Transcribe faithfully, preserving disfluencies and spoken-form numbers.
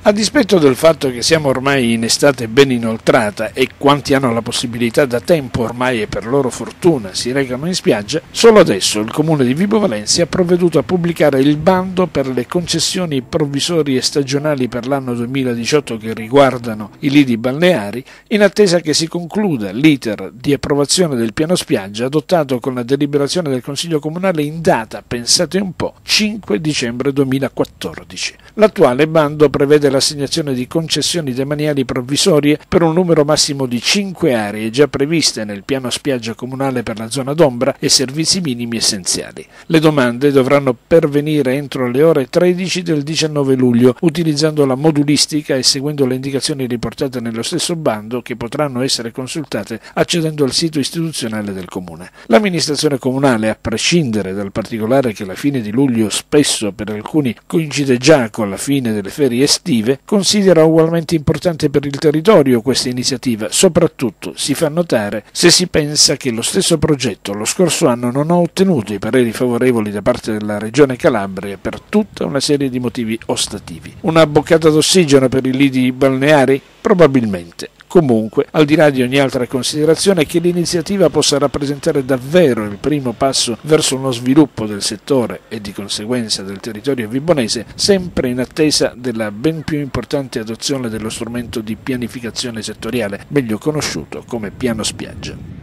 A dispetto del fatto che siamo ormai in estate ben inoltrata e quanti hanno la possibilità da tempo ormai e per loro fortuna si recano in spiaggia, solo adesso il comune di Vibo Valentia ha provveduto a pubblicare il bando per le concessioni provvisorie stagionali per l'anno duemiladiciotto che riguardano i lidi balneari, in attesa che si concluda l'iter di approvazione del piano spiaggia adottato con la deliberazione del Consiglio Comunale in data, pensate un po', cinque dicembre duemilaquattordici. L'attuale bando prevede l'assegnazione di concessioni demaniali provvisorie per un numero massimo di cinque aree già previste nel piano spiaggia comunale per la zona d'ombra e servizi minimi essenziali. Le domande dovranno pervenire entro le ore tredici del diciannove luglio, utilizzando la modulistica e seguendo le indicazioni riportate nello stesso bando, che potranno essere consultate accedendo al sito istituzionale del comune. L'amministrazione comunale, a prescindere dal particolare che la fine di luglio spesso per alcuni coincide già con la fine delle ferie estive, considera ugualmente importante per il territorio questa iniziativa, soprattutto si fa notare se si pensa che lo stesso progetto lo scorso anno non ha ottenuto i pareri favorevoli da parte della Regione Calabria per tutta una serie di motivi ostativi. Una boccata d'ossigeno per i lidi balneari? Probabilmente. Comunque, al di là di ogni altra considerazione, che l'iniziativa possa rappresentare davvero il primo passo verso uno sviluppo del settore e di conseguenza del territorio vibonese, sempre in attesa della ben più importante adozione dello strumento di pianificazione settoriale, meglio conosciuto come piano spiaggia.